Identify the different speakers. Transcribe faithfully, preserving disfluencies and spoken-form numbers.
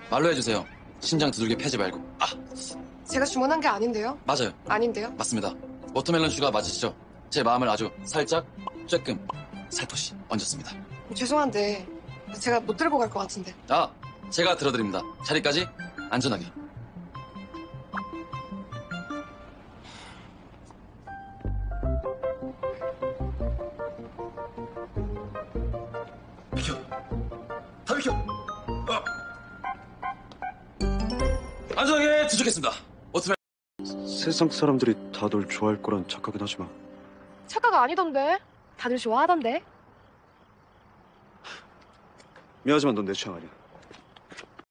Speaker 1: 말로 해주세요. 심장 두들겨 패지 말고. 아,
Speaker 2: 제가 주문한 게 아닌데요?
Speaker 1: 맞아요.
Speaker 2: 아닌데요?
Speaker 1: 맞습니다. 워터멜론 슈가 맞으시죠? 제 마음을 아주 살짝, 쬐끔, 살포시 얹었습니다.
Speaker 2: 죄송한데 제가 못 들고 갈 것 같은데.
Speaker 1: 아, 제가 들어드립니다. 자리까지 안전하게. 비켜. 다 비켜. 아. 안전하게 도착했습니다. 워터멜론.
Speaker 3: 세상 사람들이 다 널 좋아할 거란 착각은 하지 마.
Speaker 2: 착각 아니던데. 다들 좋아하던데.
Speaker 3: 미안하지만 넌 내 취향 아니야.